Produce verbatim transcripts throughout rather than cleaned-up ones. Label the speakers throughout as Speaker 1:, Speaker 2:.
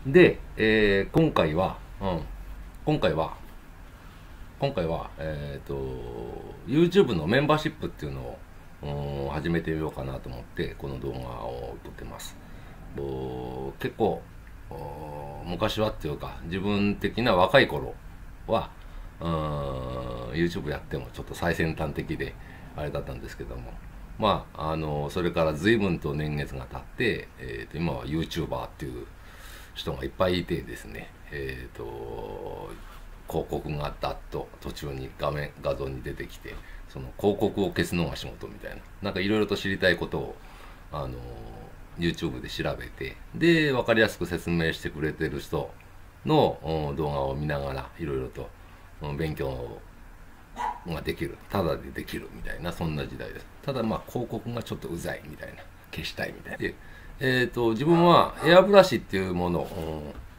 Speaker 1: で、えー今回は、うん、今回は、今回は、えっと、YouTube のメンバーシップっていうのを、うん、始めてみようかなと思って、この動画を撮ってます。お結構、お昔はっていうか、自分的な若い頃は、うん、YouTube やってもちょっと最先端的で、あれだったんですけども、まあ、あの、それから随分と年月が経って、えーと、今は YouTuber っていう人がいっぱいいてですね、えっ、と、広告がダッと途中に画面、画像に出てきて、その広告を消すのが仕事みたいな、なんかいろいろと知りたいことを、あの、YouTube で調べて、で、わかりやすく説明してくれてる人のうん動画を見ながら、いろいろとうん勉強ができる。ただでできるみたいな、そんな時代です。ただまあ、広告がちょっとうざいみたいな、消したいみたいな。で、えっ、と、自分はエアブラシっていうものを、うん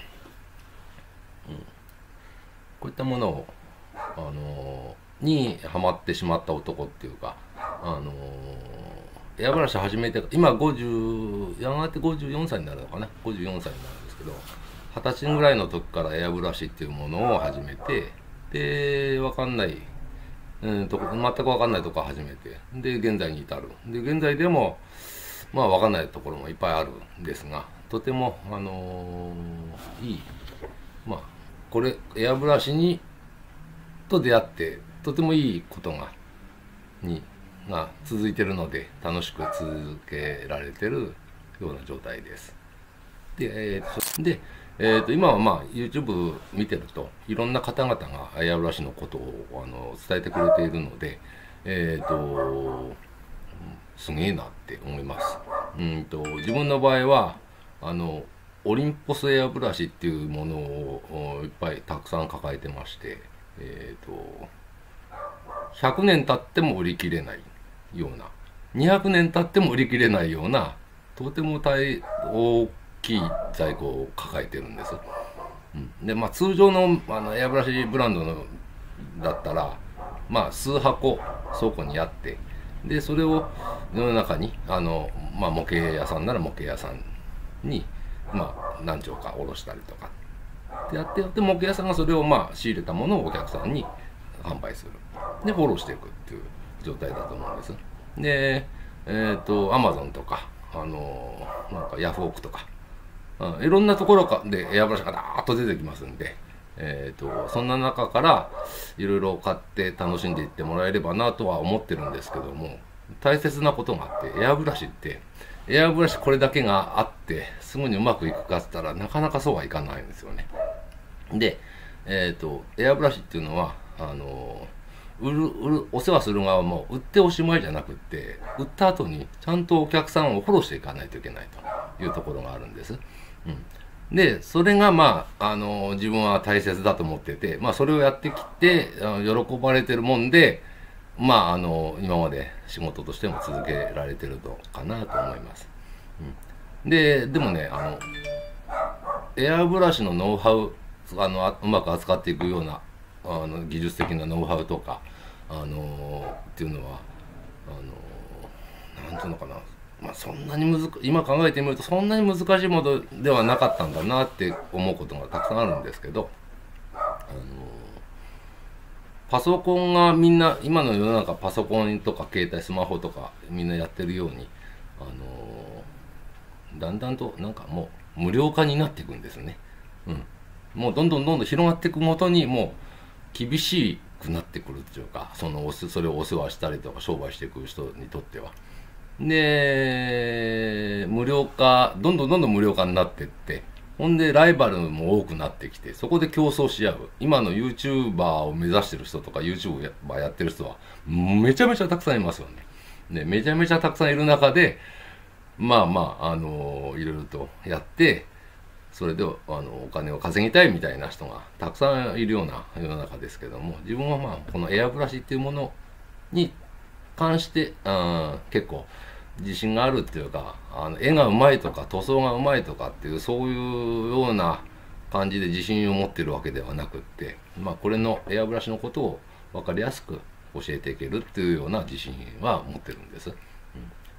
Speaker 1: こういったものを、あのーにハマってしまった男っていうか、あのーエアブラシ始めて、今ごじゅう、やがてごじゅうよんさいになるのかな、ごじゅうよんさいになるんですけど、はたちぐらいの時からエアブラシっていうものを始めて、で、わかんない、うんと、全くわかんないとこから始めて、で、現在に至る。で、現在でも、まあ、わかんないところもいっぱいあるんですが、とても、あのーいい、まあ、これ、エアブラシにと出会ってとてもいいことがにが続いているので楽しく続けられているような状態です。で、えー、とで、えー、と今はまあ YouTube 見てるといろんな方々がエアブラシのことをあの伝えてくれているので、えー、とすげえなって思います。うんと自分の場合はあのオリンポスエアブラシっていうものをいっぱいたくさん抱えてまして、えー、とひゃくねん経っても売り切れないような、にひゃくねん経っても売り切れないような、とても大大きい在庫を抱えてるんです。うん、で、まあ通常のあのエアブラシブランドのだったら、まあ数箱倉庫にあって、で、それを世の中に、あの、まあ模型屋さんなら模型屋さんに、まあ何丁か卸したりとかでやってやって模型屋さんがそれをまあ仕入れたものをお客さんに販売する。で、フォローしていくっていう状態だと思うんです。で、えっ、と、アマゾンとか、あのーなんかヤフオクとか、うん、いろんなところかでエアブラシがダーッと出てきますんで、えっ、と、そんな中からいろいろ買って楽しんでいってもらえればなとは思ってるんですけども、大切なことがあって、エアブラシって、エアブラシこれだけがあって、すぐにうまくいくかって言ったらなかなかそうはいかないんですよね。で、えっ、と、エアブラシっていうのは、あの、売る、売る、お世話する側も売っておしまいじゃなくって、売った後にちゃんとお客さんをフォローしていかないといけないというところがあるんです。うん。で、それがまあ、あの、自分は大切だと思ってて、まあ、それをやってきて、あの喜ばれてるもんで、まあ、あの、今まで仕事としても続けられてるのかなと思います。うん。で、でもね、あの、エアブラシのノウハウ、あのうまく扱っていくようなあの技術的なノウハウとか、あのっていうのはあのなんていうのかな、まあ、そんなに難今考えてみるとそんなに難しいものではなかったんだなって思うことがたくさんあるんですけど、あのパソコンがみんな今の世の中パソコンとか携帯スマホとかみんなやってるように、あのだんだんとなんかもう無料化になっていくんですね。うん、もうどんどんどんどん広がっていくごとにもう厳しくなってくるっていうか、そのおすそれをお世話したりとか商売していく人にとっては。で、無料化、どんどんどんどん無料化になっていって、ほんでライバルも多くなってきて、そこで競争し合う。今の YouTuber を目指してる人とか YouTube ややってる人はめちゃめちゃたくさんいますよね。で、めちゃめちゃたくさんいる中で、まあまあ、あのいろいろとやって、それであのお金を稼ぎたいみたいな人がたくさんいるような世の中ですけども、自分はまあこのエアブラシっていうものに関して、うん、結構自信があるっていうか、あの絵がうまいとか塗装がうまいとかっていうそういうような感じで自信を持ってるわけではなくって、まあこれのエアブラシのことを分かりやすく教えていけるっていうような自信は持ってるんです。うん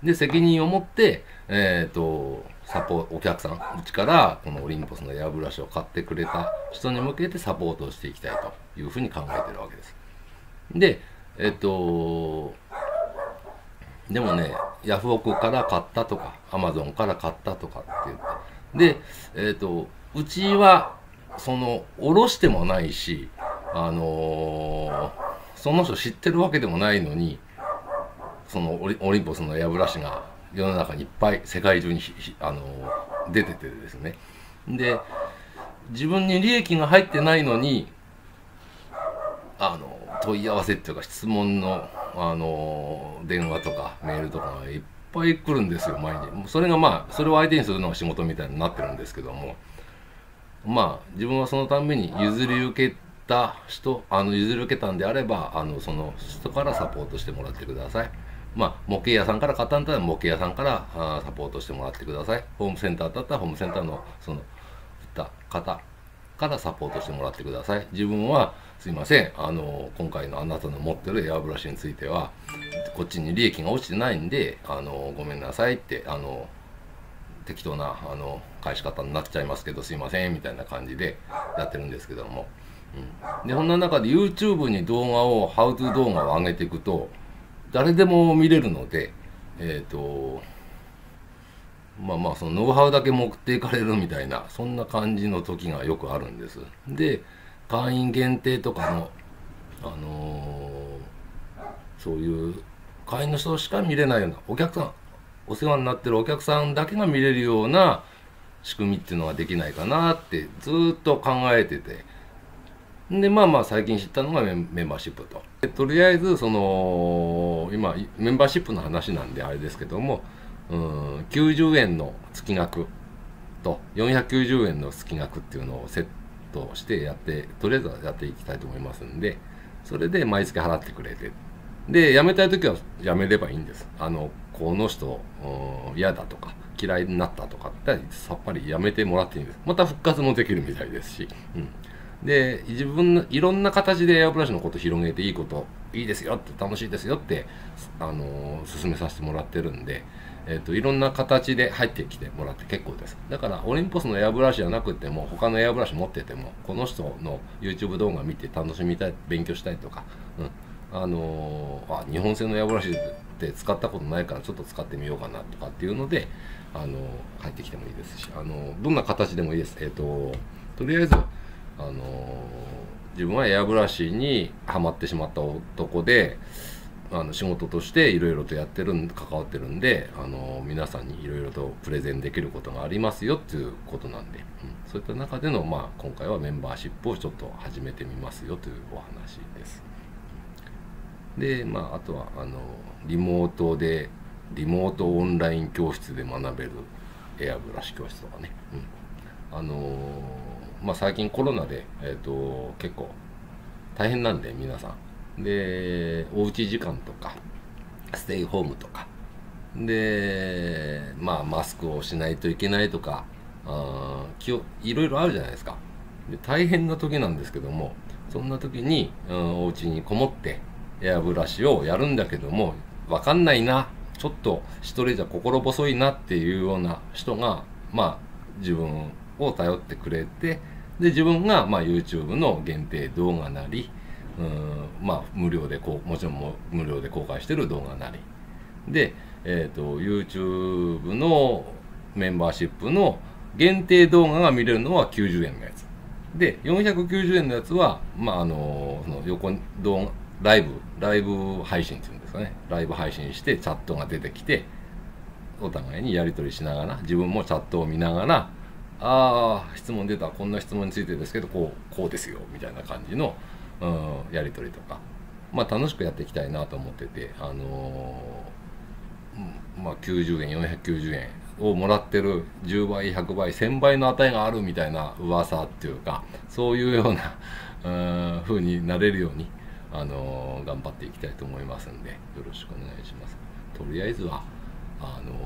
Speaker 1: で責任を持ってえっ、とサポお客さんうちからこのオリンポスのエアブラシを買ってくれた人に向けてサポートをしていきたいというふうに考えてるわけです。でえっ、とでもね、ヤフオクから買ったとか、アマゾンから買ったとかって言って。で、えっと、うちは、その、おろしてもないし、あのーその人知ってるわけでもないのに、そのオリ、オリンポスのエアブラシが世の中にいっぱい、世界中に、あのー出ててですね。で、自分に利益が入ってないのに、あの、問い合わせっていうか質問の、あの電話とかメールとかがいっぱい来るんですよ、毎日。それがまあそれを相手にするのが仕事みたいになってるんですけども、まあ自分はそのために譲り受けた人、あの譲り受けたんであれば、あのその人からサポートしてもらってください。まあ模型屋さんから買ったんだったら模型屋さんからあサポートしてもらってください。ホームセンターだったらホームセンターのその売った方からサポートしてもらってください。自分はすいません、あの今回のあなたの持ってるエアブラシについてはこっちに利益が落ちてないんで、あのごめんなさいって、あの適当なあの返し方になっちゃいますけどすいませんみたいな感じでやってるんですけども、うん、でそんな中で YouTube に動画をハウトゥー動画を上げていくと誰でも見れるので、えっとまあまあそのノウハウだけ持っていかれるみたいな、そんな感じの時がよくあるんです。で会員限定とかの、あのー、そういう会員の人しか見れないような、お客さんお世話になってるお客さんだけが見れるような仕組みっていうのができないかなってずっと考えてて、でまあまあ最近知ったのがメンメンバーシップと。でとりあえずその今メンバーシップの話なんであれですけども、うんきゅうじゅうえんの月額とよんひゃくきゅうじゅうえんの月額っていうのをセットとしてやってとりあえずはやっていきたいと思いますんで、それで毎月払ってくれて、で辞めたい時は辞めればいいんです。あのこの人嫌だとか嫌いになったとかってさっぱり辞めてもらっていいんです。また復活もできるみたいですし、うん、で自分のいろんな形でエアブラシのこと広げていいこといいですよって楽しいですよってあの勧めさせてもらってるんで、えーと、いろんな形で入ってきてもらって結構です。だからオリンポスのエアブラシじゃなくても他のエアブラシ持っててもこの人の YouTube 動画見て楽しみたい勉強したいとか、うん、あのー、あ日本製のエアブラシって使ったことないからちょっと使ってみようかなとかっていうので、あのー、入ってきてもいいですし、あのー、どんな形でもいいです。えっ、ー、ととりあえず、あのー、自分はエアブラシにはまってしまった男であの仕事としていろいろとやってるん関わってるんで、あの皆さんにいろいろとプレゼンできることがありますよっていうことなんで、うん、そういった中での、まあ、今回はメンバーシップをちょっと始めてみますよというお話です。でまああとはあのリモートでリモートオンライン教室で学べるエアブラシ教室とかね、うん、あのまあ最近コロナで、えーと、結構大変なんで皆さんでおうち時間とかステイホームとかでまあマスクをしないといけないとかあ気をいろいろあるじゃないですか。で大変な時なんですけども、そんな時に、うん、お家にこもってエアブラシをやるんだけども分かんないな、ちょっと一人じゃ心細いなっていうような人がまあ自分を頼ってくれて、で自分がまあ YouTube の限定動画なり、うんまあ無料でこうもちろんも無料で公開してる動画なりで、えーと、YouTube のメンバーシップの限定動画が見れるのはきゅうじゅうえんのやつで、よんひゃくきゅうじゅうえんのやつはまああのその横に動画ライブライブ配信っていうんですかね、ライブ配信してチャットが出てきてお互いにやり取りしながら自分もチャットを見ながら、ああ質問出た、こんな質問についてですけどこうこうですよみたいな感じのうん、やり取りとか、まあ、楽しくやっていきたいなと思ってて、あのーまあ、きゅうじゅうえんよんひゃくきゅうじゅうえんをもらってるじゅうばいひゃくばいせんばいの値があるみたいな噂っていうか、そういうようなうん風になれるように、あのー、頑張っていきたいと思いますんでよろしくお願いします。とりあえずはあの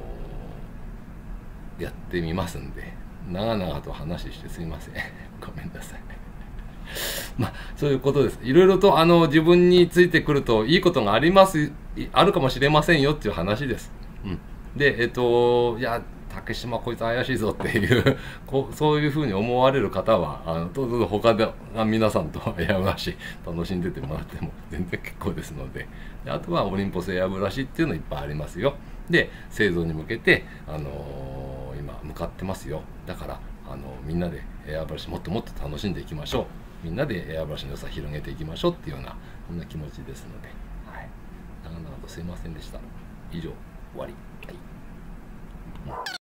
Speaker 1: ー、やってみますんで、長々と話してすいませんごめんなさいまあそういうことです。いろいろとあの自分についてくるといいことがありますあるかもしれませんよっていう話です。 でえっといや竹島こいつ怪しいぞっていうこうそういうふうに思われる方はあのどうぞ他で皆さんとエアブラシ楽しんでてもらっても全然結構ですので、であとはオリンポスエアブラシっていうのいっぱいありますよ。で製造に向けて、あのー、今向かってますよ。だから、あのみんなでエアブラシもっともっと楽しんでいきましょう。みんなでエアブラシの良さ広げていきましょうっていうようなそんな気持ちですので、はい、長々とすいませんでした。以上終わり。はい。